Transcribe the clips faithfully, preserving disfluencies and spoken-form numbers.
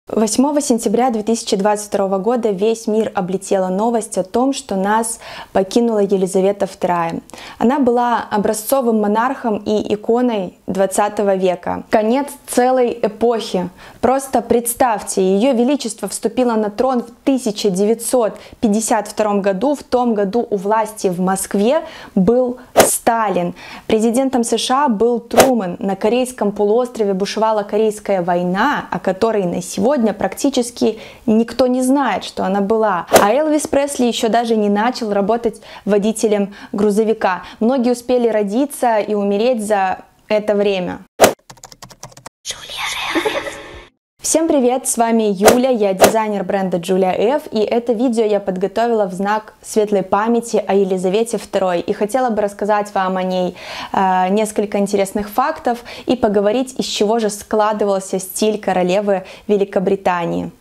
восьмого сентября две тысячи двадцать второго года весь мир облетела новость о том, что нас покинула Елизавета вторая. Она была образцовым монархом и иконой двадцатого века. Конец целой эпохи. Просто представьте, Ее Величество вступило на трон в тысяча девятьсот пятьдесят втором году. В том году у власти в Москве был Сталин. Президентом США был Трумэн. На Корейском полуострове бушевала Корейская война, о которой на сегодня практически никто не знает, что она была. А Элвис Пресли еще даже не начал работать водителем грузовика. Многие успели родиться и умереть за это время. Всем привет, с вами Юля, я дизайнер бренда Julia F, и это видео я подготовила в знак светлой памяти о Елизавете второй и хотела бы рассказать вам о ней э, несколько интересных фактов и поговорить, из чего же складывался стиль королевы Великобритании.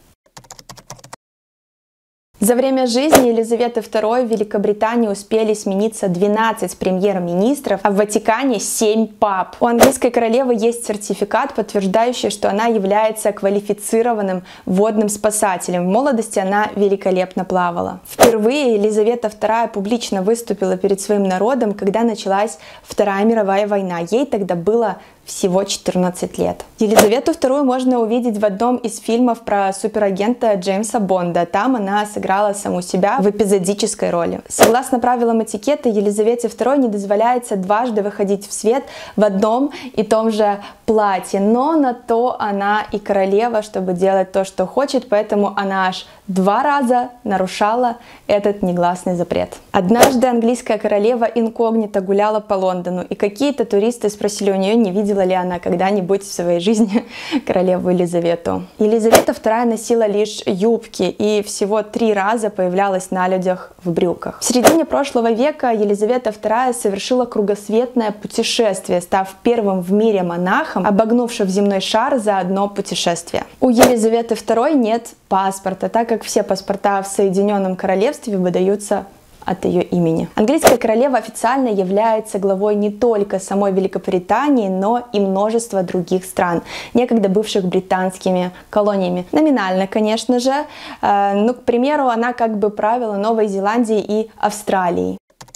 За время жизни Елизаветы второй в Великобритании успели смениться двенадцать премьер-министров, а в Ватикане семь пап. У английской королевы есть сертификат, подтверждающий, что она является квалифицированным водным спасателем. В молодости она великолепно плавала. Впервые Елизавета вторая публично выступила перед своим народом, когда началась Вторая мировая война. Ей тогда было всего четырнадцать лет. Елизавету вторую можно увидеть в одном из фильмов про суперагента Джеймса Бонда. Там она сыграла саму себя в эпизодической роли. Согласно правилам этикета, Елизавете второй не дозволяется дважды выходить в свет в одном и том же платье. Но на то она и королева, чтобы делать то, что хочет, поэтому она аж два раза нарушала этот негласный запрет. Однажды английская королева инкогнито гуляла по Лондону, и какие-то туристы спросили у нее, не видела ли она когда-нибудь в своей жизни королеву Елизавету. Елизавета вторая носила лишь юбки и всего три раза появлялась на людях в брюках. В середине прошлого века Елизавета вторая совершила кругосветное путешествие, став первым в мире монархом, обогнувшим земной шар за одно путешествие. У Елизаветы второй нет паспорта, так как все паспорта в Соединенном Королевстве выдаются от ее имени. Английская королева официально является главой не только самой Великобритании, но и множества других стран, некогда бывших британскими колониями. Номинально, конечно же, э, ну, к примеру, она как бы правила Новой Зеландией и Австралией.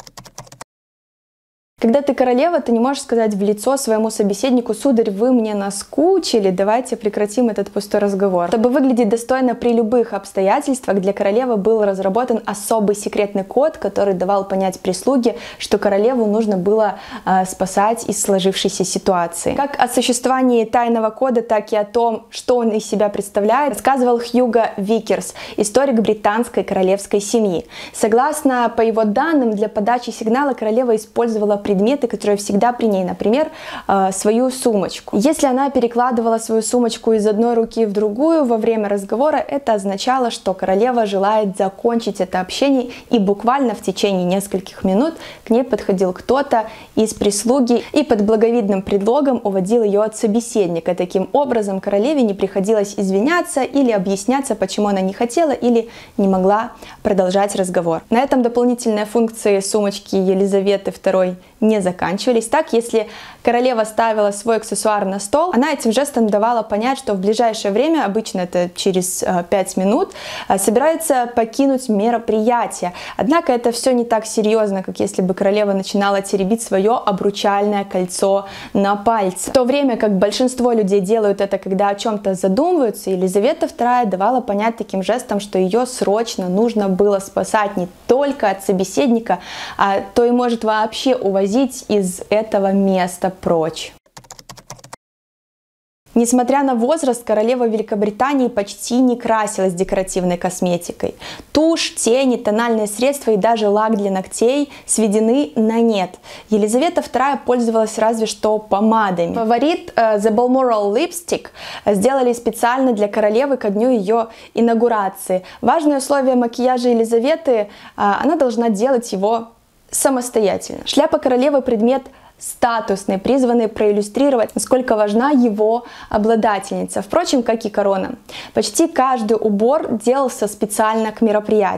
Когда ты королева, ты не можешь сказать в лицо своему собеседнику: «Сударь, вы мне наскучили, давайте прекратим этот пустой разговор». Чтобы выглядеть достойно при любых обстоятельствах, для королевы был разработан особый секретный код, который давал понять прислуге, что королеву нужно было э, спасать из сложившейся ситуации. Как о существовании тайного кода, так и о том, что он из себя представляет, рассказывал Хьюго Викерс, историк британской королевской семьи. Согласно по его данным, для подачи сигнала королева использовала предметы, которые всегда при ней, например, свою сумочку. Если она перекладывала свою сумочку из одной руки в другую во время разговора, это означало, что королева желает закончить это общение, и буквально в течение нескольких минут к ней подходил кто-то из прислуги и под благовидным предлогом уводил ее от собеседника. Таким образом, королеве не приходилось извиняться или объясняться, почему она не хотела или не могла продолжать разговор. На этом дополнительные функции сумочки Елизаветы второй не заканчивались. Так, если королева ставила свой аксессуар на стол, она этим жестом давала понять, что в ближайшее время, обычно это через пять минут, собирается покинуть мероприятие. Однако это все не так серьезно, как если бы королева начинала теребить свое обручальное кольцо на пальце. В то время как большинство людей делают это, когда о чем-то задумываются, Елизавета вторая давала понять таким жестом, что ее срочно нужно было спасать не только от собеседника, а то и может вообще увозить из этого места прочь. Несмотря на возраст, королева Великобритании почти не красилась декоративной косметикой. Тушь, тени, тональные средства и даже лак для ногтей сведены на нет. Елизавета вторая пользовалась разве что помадами. Фаворит uh, The Balmoral Lipstick сделали специально для королевы ко дню ее инаугурации. Важное условие макияжа Елизаветы — uh, она должна делать его самостоятельно. Шляпа королевы — предмет статусный, призванный проиллюстрировать, насколько важна его обладательница. Впрочем, как и корона. Почти каждый убор делался специально к мероприятию.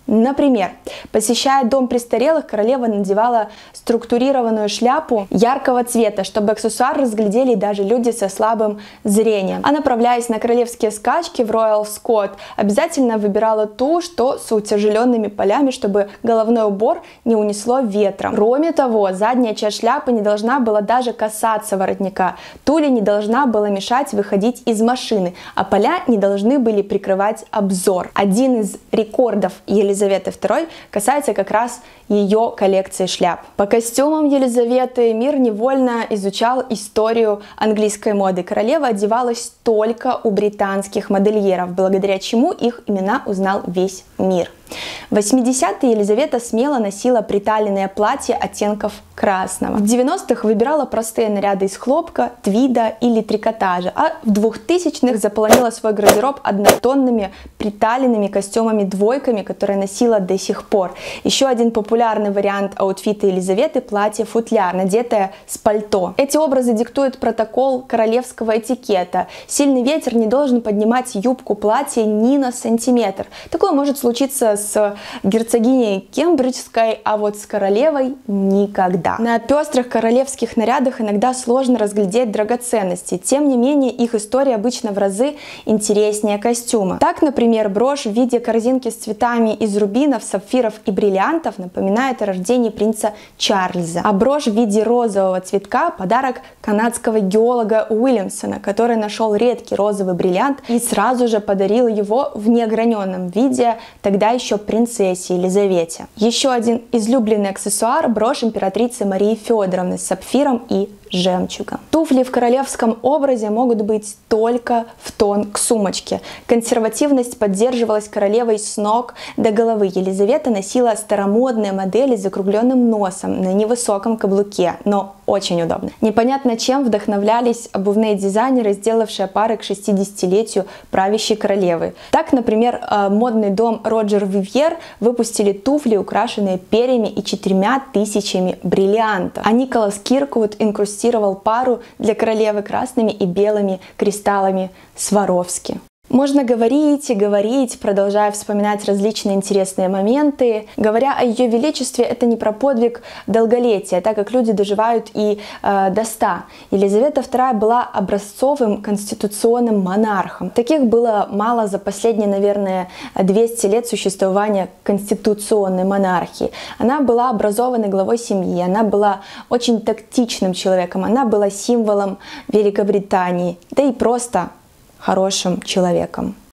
Например, посещая дом престарелых, королева надевала структурированную шляпу яркого цвета, чтобы аксессуар разглядели даже люди со слабым зрением. А направляясь на королевские скачки в Royal Scot, обязательно выбирала ту, что с утяжеленными полями, чтобы головной убор не унесло ветром. Кроме того, задняя часть шляпы не должна была даже касаться воротника. Туле не должна была мешать выходить из машины, а поля не должны были прикрывать обзор. Один из рекордов Елизаветы Елизаветы второй касается как раз ее коллекции шляп. По костюмам Елизаветы мир невольно изучал историю английской моды. Королева одевалась только у британских модельеров, благодаря чему их имена узнал весь мир. В восьмидесятые Елизавета смело носила приталенные платья оттенков красного. В девяностых выбирала простые наряды из хлопка, твида или трикотажа, а в двухтысячных заполонила свой гардероб однотонными приталенными костюмами-двойками, которые носила до сих пор. Еще один популярный вариант аутфита Елизаветы – платье-футляр, надетое с пальто. Эти образы диктуют протокол королевского этикета. Сильный ветер не должен поднимать юбку платья ни на сантиметр. Такое может случиться с герцогиней Кембриджской, а вот с королевой никогда. На пестрых королевских нарядах иногда сложно разглядеть драгоценности, тем не менее их история обычно в разы интереснее костюма. Так, например, брошь в виде корзинки с цветами из рубинов, сапфиров и бриллиантов напоминает о рождении принца Чарльза, а брошь в виде розового цветка – подарок канадского геолога Уильямсона, который нашел редкий розовый бриллиант и сразу же подарил его в неограненном виде тогда еще принцессе Елизавете. Еще один излюбленный аксессуар – брошь императрицы Марии Федоровны с сапфиром и жемчугом. Туфли в королевском образе могут быть только в тон к сумочке. Консервативность поддерживалась королевой с ног до головы. Елизавета носила старомодные модели с закругленным носом на невысоком каблуке, но очень удобно. Непонятно, чем вдохновлялись обувные дизайнеры, сделавшие пары к шестидесятилетию правящей королевы. Так, например, модный дом Роджер Вивьер выпустили туфли, украшенные перьями и четырьмя тысячами бриллиантов. А Николас Кирквуд инкрустировал пару для королевы красными и белыми кристаллами Сваровски. Можно говорить и говорить, продолжая вспоминать различные интересные моменты. Говоря о Ее Величестве, это не про подвиг долголетия, так как люди доживают и э, до ста. Елизавета вторая была образцовым конституционным монархом. Таких было мало за последние, наверное, двести лет существования конституционной монархии. Она была образованной главой семьи, она была очень тактичным человеком, она была символом Великобритании, да и просто хорошим человеком.